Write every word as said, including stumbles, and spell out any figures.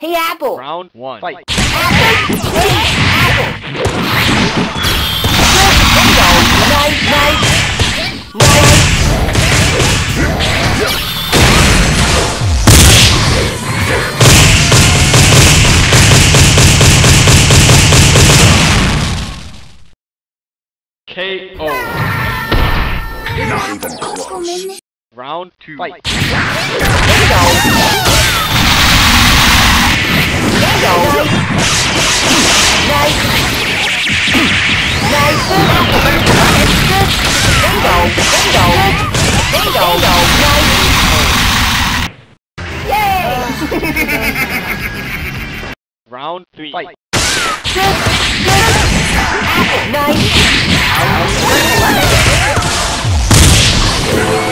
Hey, Apple! Round one. Fight. Apple! Hey, Apple! Nice, nice! Nice! K O. Not even close. Round two. Fight. Round three. Fight. Nice.